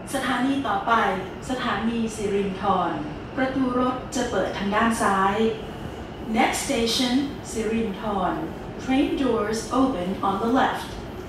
สถานีต่อไปสถานีสิรินธรประตูรถจะเปิดทางด้านซ้าย Next station สิรินธร Train doors open on the left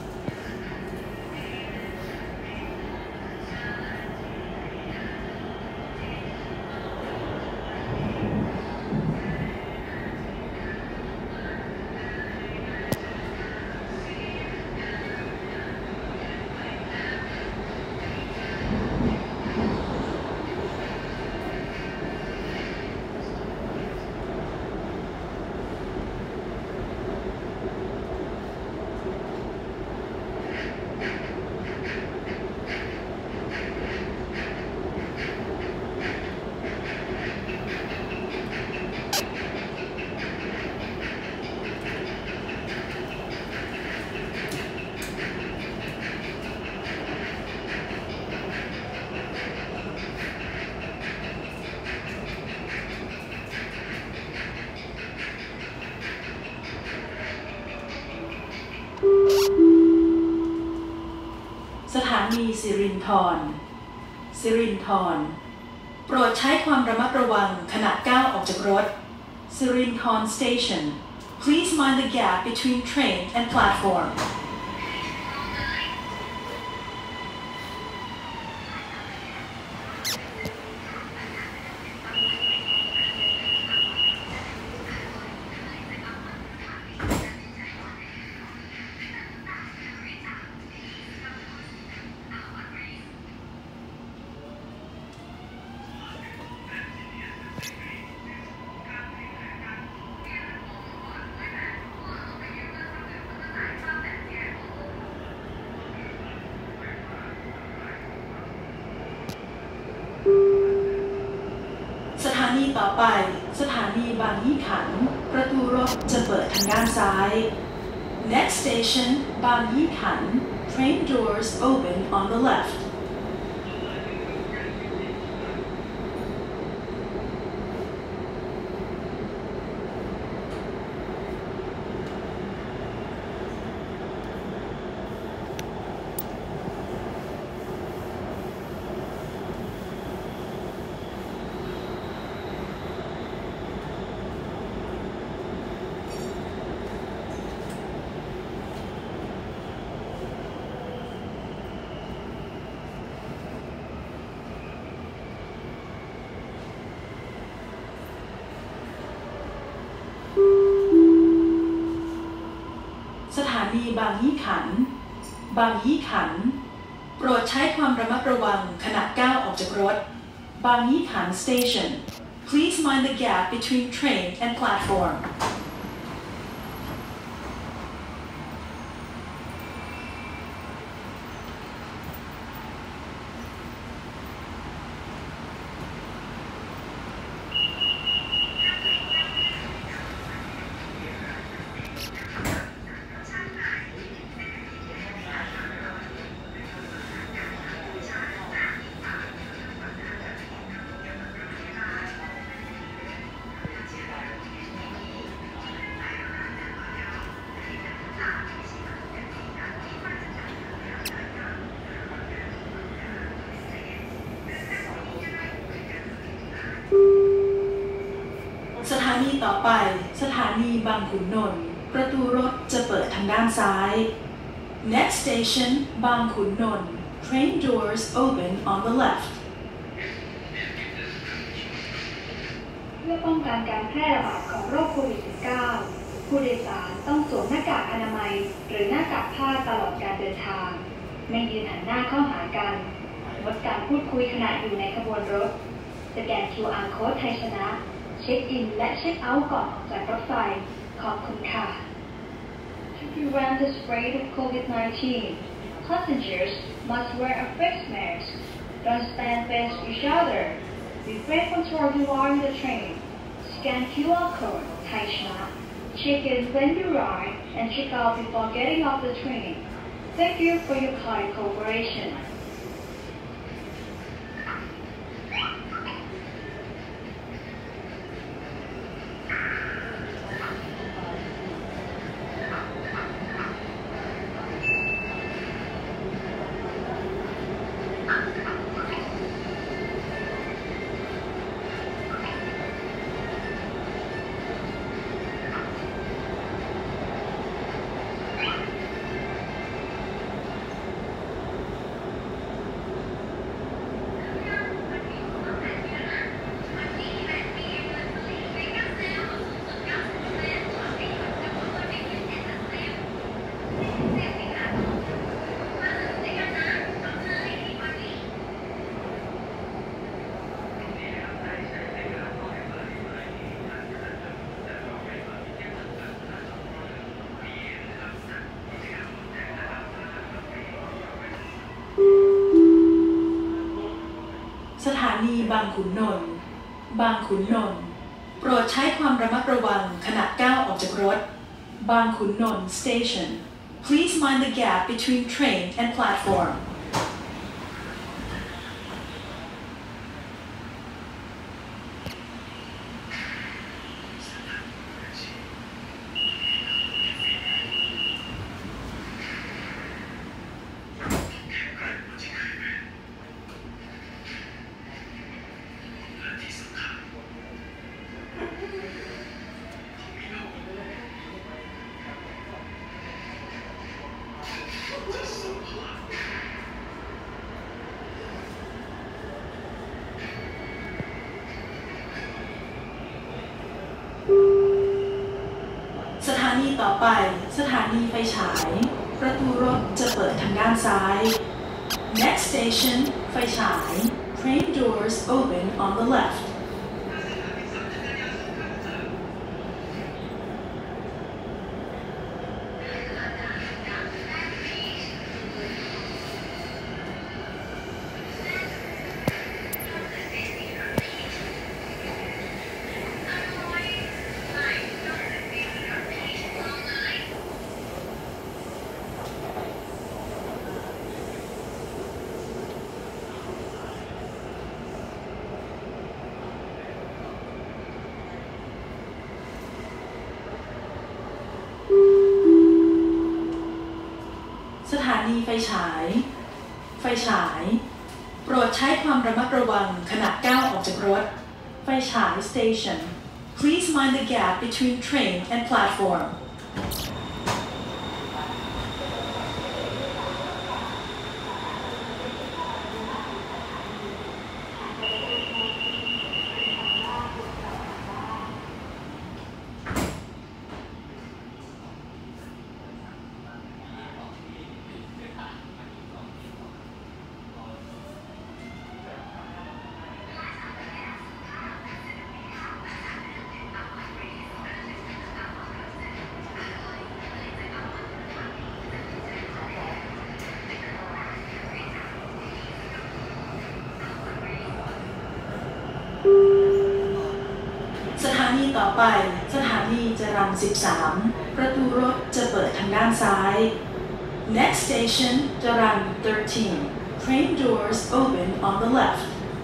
สถานีสิรินธรโปรดใช้ความระมัดระวังขณะก้าวออกจากรถ Sirinthorn Station Please mind the gap between train and platformสถานีต่อไปสถานีบางยี่ขันประตูรถจะเปิดทางด้านซ้าย Next station บางยี่ขัน Train doors open on the leftสถานีบางยี่ขันโปรดใช้ความระมัดระวังขณะก้าวออกจากรถ บางยี่ขัน Station Please mind the gap between train and platformสถานีต่อไปสถานีบางขุนนนท์ประตูรถจะเปิดทางด้านซ้าย Next station บางขุนนนท์ Train doors open on the left เพื่อป้องกันการแพร่ระบาดของโรคโควิด -19 ผู้โดยสารต้องสวมหน้ากากอนามัยหรือหน้ากากผ้าตลอดการเดินทางไม่ยืนหันหน้าเข้าหากันงดการพูดคุยขณะอยู่ในขบวนรถสแกน QR Code ไทยชนะเช็คอินและเช็คเอาท์ก่อนออกจากรถไฟขอบคุณค่ะ To prevent the spread of COVID-19, passengers must wear a face mask. Don't stand face each other. Be grateful toward you are in the train. Scan QR code, Thai China. Check in when you ride and check out before getting off the train. Thank you for your kind cooperation. บางขุนนนท์บางขุนนนท์โปรดใช้ความระมัดระวังขณะก้าวออกจากรถบางขุนนนท์ Station Please mind the gap between train and platformสถานีต่อไปสถานีไฟฉายประตูรถจะเปิดทางด้านซ้าย Next station ไฟฉาย Train doors open on the leftสถานีไฟฉายไฟฉายโปรดใช้ความระมัดระวังขณะก้าวออกจากรถไฟฉาย Station Please mind the gap between train and platformสถานีต่อไปสถานีจรัญ13ประตูรถจะเปิดทางด้านซ้าย Next station จรัญ13 Train doors open on the left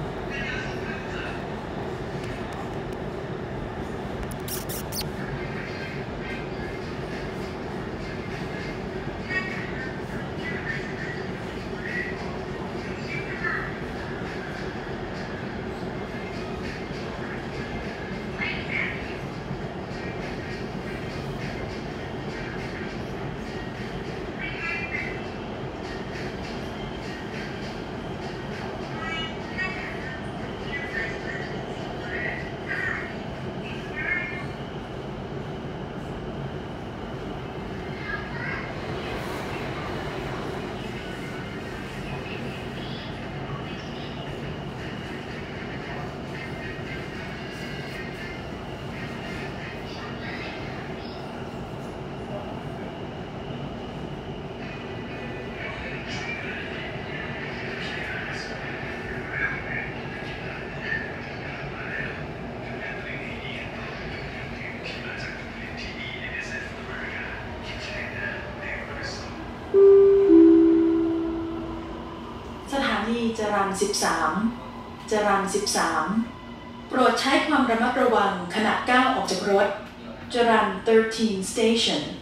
สถานีจรัญ13จรัญ13โปรดใช้ความระมัดระวังขณะก้าวออกจากรถจรัญ13 Station